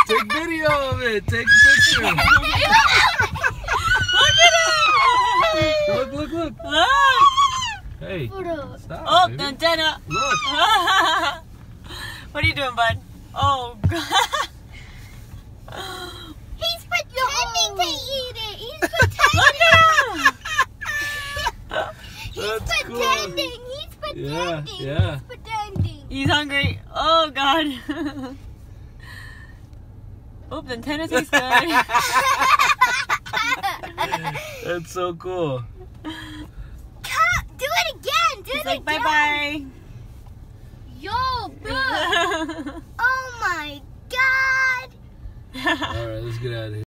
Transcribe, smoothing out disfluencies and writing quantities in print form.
Take video of it. Take a picture. Look at him. Look, look, look. Look. Hey, stop, Oh, baby. the antenna. Look. What are you doing, bud? Oh, God. He's pretending to eat it. He's pretending. Look at him. That's pretending. cool. He's pretending. Yeah. He's pretending. He's hungry. Oh, God. Oh, the antenna tastes good. That's so cool. Do it again. Do He's it like, again. bye-bye. Yo, bro. Oh, my God. All right, let's get out of here.